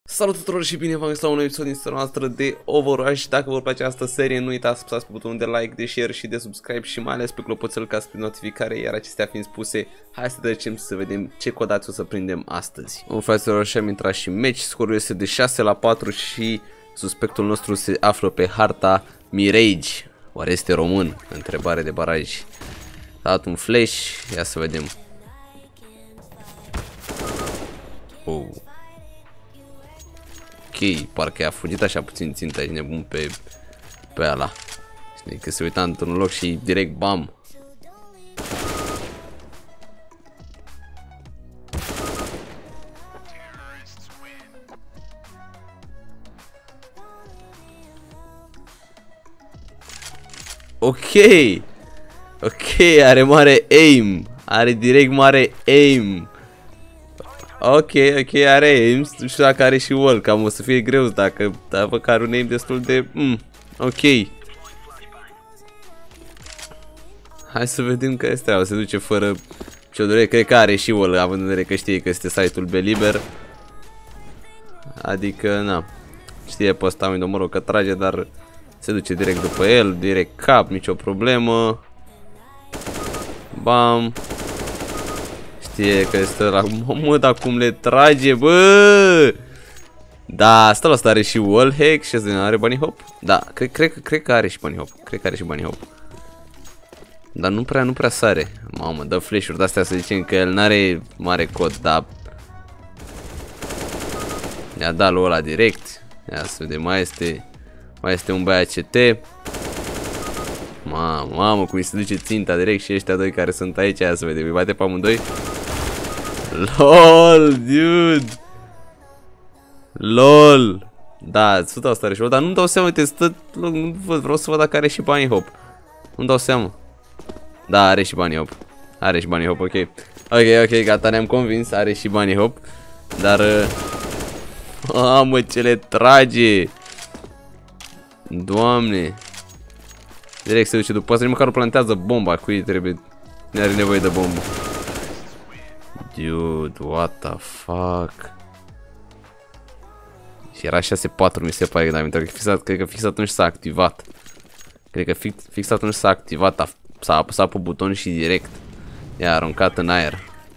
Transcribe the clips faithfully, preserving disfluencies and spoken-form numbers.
Salut tuturor și bine v-am găsit la un episod din seria noastră de Overwatch. Dacă vă place această serie, nu uitați să apăsați pe butonul de like, de share și de subscribe și mai ales pe clopoțel ca să prind notificare. Iar acestea fiind spuse, hai să trecem să vedem ce codați o să prindem astăzi. Bun, fraților, și am intrat și meci, scorul este de șase la patru și suspectul nostru se află pe harta Mirage. Oare este român? Întrebare de baraj. A dat un flash, ia să vedem. Oh. Ok, parcă a fugit așa puțin ținta, ești nebun pe, pe ala. Știi că se uita într-un loc și direct bam. Ok. Ok, are mare aim. Are direct mare aim. Ok, ok, are aim. Nu știu dacă are și wall, cam o să fie greu dacă dacă are un aim destul de... Mm, ok. Hai să vedem că este. O să duce fără ce-o dore. Cred că are și wall, având în vedere că știe că este site-ul Beliber. Adică, na. Știe pe ăsta, mă rog, că trage, dar se duce direct după el, direct cap, nicio problemă. Bam. Știe că este la... Mă, dar cum le trage, bă! Da, asta la asta are și wall hack și are bunny hop. Da, cred, cred, cred că are și bunny hop. Cred că are și bunny hop. Dar nu prea, nu prea sare. Mamă, dă flash-uri de-astea să zicem că el n-are mare cod, dar... I-a dat lui ăla direct. Ia să vedem, mai este... Mai este un băiat C T. Mamă, mamă, cum îi se duce ținta direct și ăștia doi care sunt aici, ia să vedem, îi bate pe amândoi. LOL, dude. LOL. Da, o sută asta are și dar nu-mi dau seama, uite, stă, nu văd, vreau să văd dacă are și bunny hop. Nu-mi dau seama. Da, are și bunny hop. Are și bunny hop, ok. Ok, ok, gata, ne-am convins, are și bunny hop. Dar... Mamă, ce le trage. Doamne. Direct se duce după asta, nici măcar nu plantează bomba, cui trebuie, nu are nevoie de bombă. Dude, what the fuck. Și era șase patru, mi se pare, dar cred că fix, cred că fix atunci s-a activat. Cred că fix, fix atunci s-a activat, s-a apăsat pe buton și direct i-a aruncat în aer.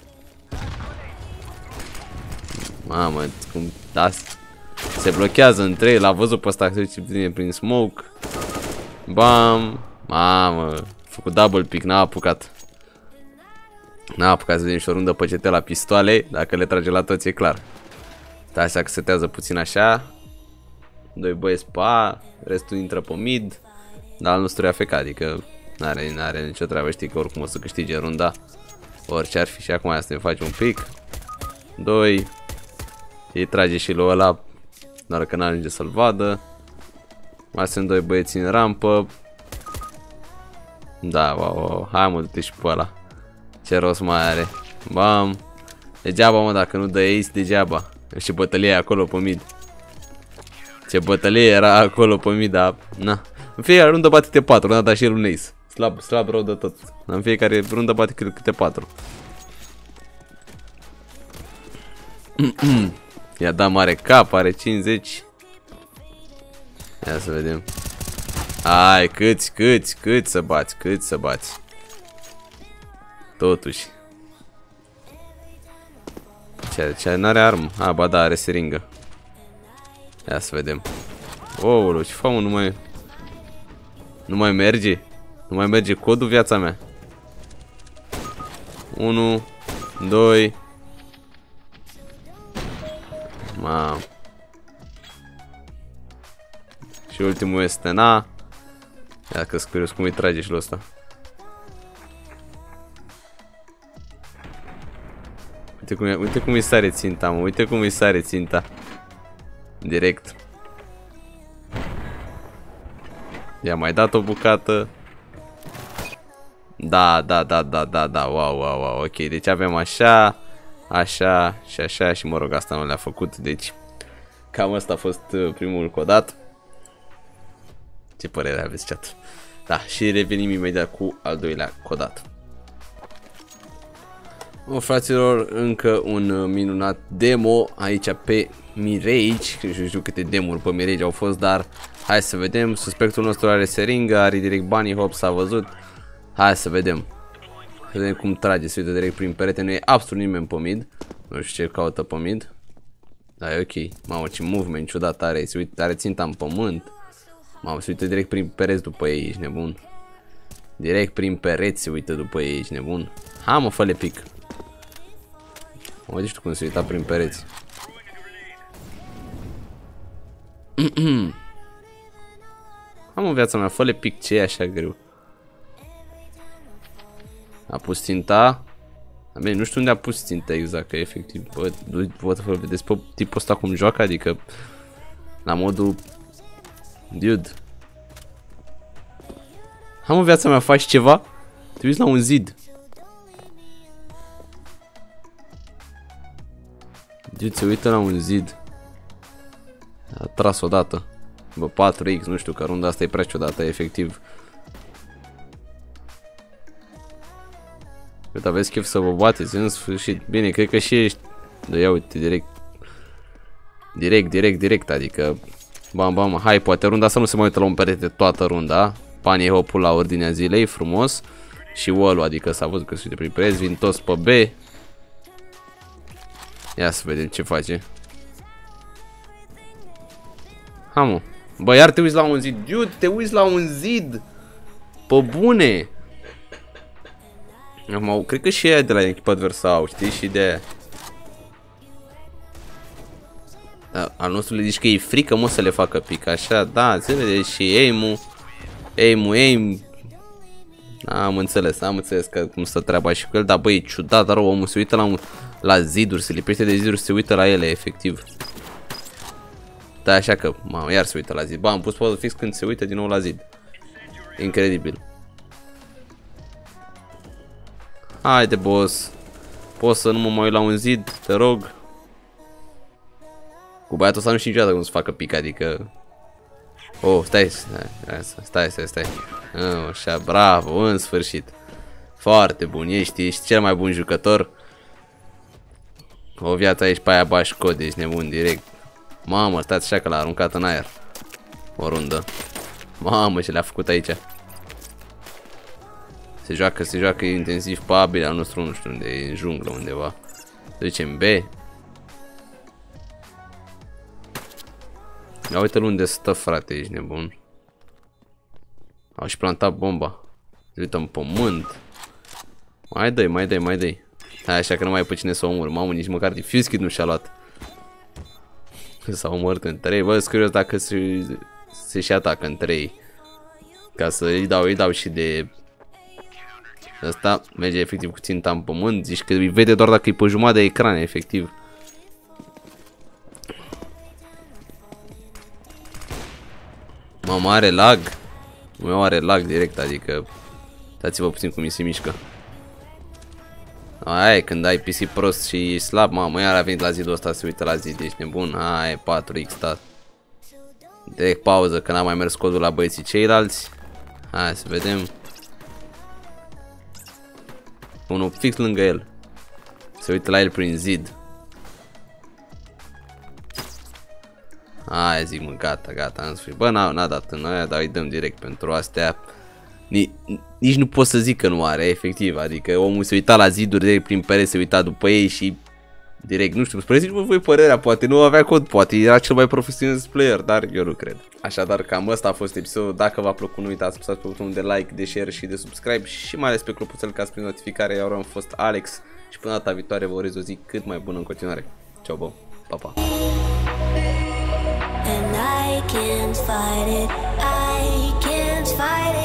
Mamă, cum, da, se blochează între ei, l-a văzut pe ăsta că se duce bine prin smoke. Bam! Mamă! A făcut double pick, n-a apucat. N-a apucat să vedem și o rundă pe C T la pistoale. Dacă le trage la toți e clar. Stai așa că setează puțin așa. Doi băieți pe A, restul intră pe mid. Dar al nostru e A F K, adică n-are, n-are nicio treabă, știi că oricum o să câștige runda. Orice ar fi și acum asta ne face un pic. Doi. Îi trage și lui ăla, doar că n-ajunge să-l vadă. Mai sunt doi băieți în rampă. Da, wow, wow. Hai mă, du-te și pe ăla. Ce rost mai are. Bam. Degeaba mă, dacă nu dă ace, degeaba. Și bătălie acolo pe mid. Ce bătălie era acolo pe mid, dar... Na. În fiecare rundă bate câte patru, n-a dat și el un ace. Slab, slab rău de tot. În fiecare rundă bate câte patru. I-a dat mare cap, are cincizeci. Ia să vedem. Ai, câți, câți, câți să bați, câți să bați. Totuși. Ce, ce n-are armă? A, ba da, are seringă. Ia să vedem. Oulu, ce fac, mă, nu mai... Nu mai merge? Nu mai merge codul, viața mea. unu, doi. Mamă. Și ultimul este na. Ia că-s curios cum îi trage și lui ăsta. Uite cum, uite cum îi sare ținta, mă. Uite cum îi sare ținta. Direct. I-a mai dat o bucată. Da, da, da, da, da, da. Wow, wow, wow. Ok, deci avem așa, așa și așa și mă rog, asta nu le-a făcut. Deci cam asta a fost primul codat. Ce părere aveți, chat? Da, și revenim imediat cu al doilea codat. O, fraților, încă un minunat demo aici pe Mirage. Nu știu câte demo-uri pe Mirage au fost, dar hai să vedem. Suspectul nostru are seringă, are direct bunny hop, s-a văzut. Hai să vedem. Să vedem cum trage, se uită direct prin perete, nu e absolut nimeni pe mid. Nu știu ce caută pe mid. Da, e ok. Mamă, ce movement ciudat are, se uită, are ținta în pământ. Mamă, se uită direct prin pereți după ei, ești nebun. Direct prin pereți se uită după ei, ești nebun. Ha, mă, fă-le pic. Mă, uite cum se uita prin pereți. Am în viața mea, fă-le pic, ce e așa greu. A pus ținta. Bine, nu știu unde a pus ținta exact, că efectiv, bă, vă vedeți pe tipul ăsta cum joacă, adică la modul dude. Am în viața mea, faci ceva? Te uiți la un zid. Dude, se uită la un zid. A tras odată. Bă, patru X, nu știu, că runda asta e prea ciudată, efectiv. Cât aveți chef să vă bateți, în sfârșit. Bine, cred că și ești. Da, ia uite, direct. Direct, direct, direct, adică. Bam, bam, hai, poate runda asta nu se mai uită la un perete toată runda. Bunny hop-ul la ordinea zilei, frumos. Și wall-ul, adică s-a văzut că se uite prin preț, vin toți pe B. Ia să vedem ce face. Ha, mă. Bă, iar te uiți la un zid. Dude, te uiți la un zid. Pe bune. Acum, cred că și aia de la echipa adversă au, știi? Și de aia. Da, al nostru le zici că e frică, mă, să le facă pic. Așa, da, se vede și aim-ul. Aim-ul, aim. Am înțeles, am înțeles că cum stă treaba și cu el. Dar băi, e ciudat, dar omul se uită la, un, la ziduri, se lipește de ziduri, se uită la ele, efectiv. Da, așa că, mamă, iar se uită la zid. Ba, am pus poză fix când se uită din nou la zid. Incredibil. Haide, boss. Poți să nu mă mai uit la un zid, te rog. Cu băiatul ăsta nu știu niciodată cum să facă pic, adică... Oh, stai, stai, stai, stai, stai. Oh, așa, bravo, în sfârșit. Foarte bun, ești, ești cel mai bun jucător. O viață aici pe aia bași cod, ești nebun direct. Mamă, stați așa că l-a aruncat în aer. O rundă. Mamă, ce le-a făcut aici. Se joacă, se joacă intensiv pe A, bine, al nostru nu știu unde e, în junglă undeva. Ducem B. Ia uite-l unde stă, frate, ești nebun. Au și plantat bomba. Se uită în pământ. Mai dă-i, mai dă-i, mai dă-i. Hai, așa că nu mai e pe cine să omor. Mamă, nici măcar defuse kit nu și-a luat. S-a omorât în trei. Bă, sunt curios dacă se, se și atacă în trei. Ca să îi dau, îi dau și de... Asta merge efectiv cu ținta în pământ. Zici că îi vede doar dacă e pe jumătate de ecran, efectiv. Mamă, are lag. Meu are lag direct, adică... Dați-vă puțin cum mi se mișcă. Aia e, când ai P C prost și slab, mamă, iar a venit la zidul ăsta, se uită la zid, ești nebun. Aia e patru X stat. Direct pauză, că n-a mai mers codul la băieții ceilalți. Hai să vedem. Unul fix lângă el. Se uită la el prin zid. Hai, zic, mă, gata, gata, în sfârșit. Bă, n-a dat în aia, dar îi dăm direct pentru astea. Nici nu pot să zic că nu are, efectiv. Adică omul se uita la ziduri direct prin pere, se uita după ei și direct, nu știu, spuneți-vă voi părerea, poate nu avea cod, poate era cel mai profesionist player, dar eu nu cred. Așadar, cam ăsta a fost episodul. Dacă v-a plăcut, nu uitați să apăsați pe butonul de like, de share și de subscribe și mai ales pe clopoțel ca să primiți notificare. Eu am fost Alex și până data viitoare vă urez o zi cât mai bună în continuare. Ciao, bă, pa, pa. And I can't fight it, I can't fight it.